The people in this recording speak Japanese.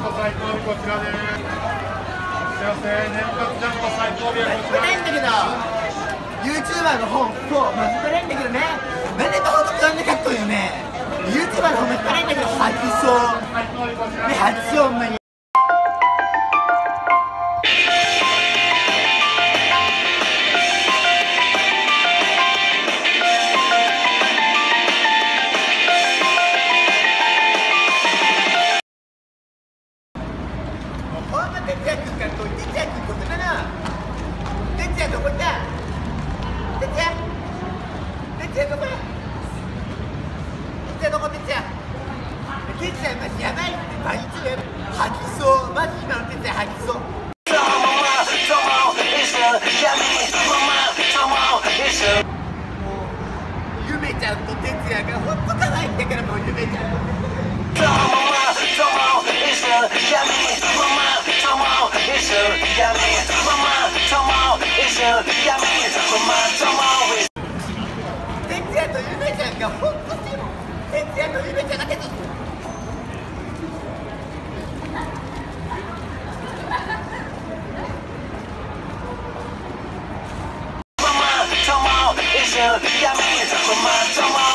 最後尾こちらです。お知らせ、年末ジャンボ最後尾はこちら。 ないんだけど、YouTuber の方、そう、まずくないんだけどね。なんでかほんとこんなかっこいいよね。YouTuber の方、まずくないんだけど、吐きそう。ね、吐きそう、ほんまに。哲也君からと、哲也君ここだな。哲也どこ行った？哲也？哲也どこ？哲也どこ？哲也？哲也マジやばいってバイトやる。吐きそう。マジ今の哲也吐きそう。ゆめちゃんと哲也がほんと可愛いんだから、もうゆめちゃん。哲也とゆめちゃんがほんと好き。哲也とゆめちゃんだけずっと。Come on,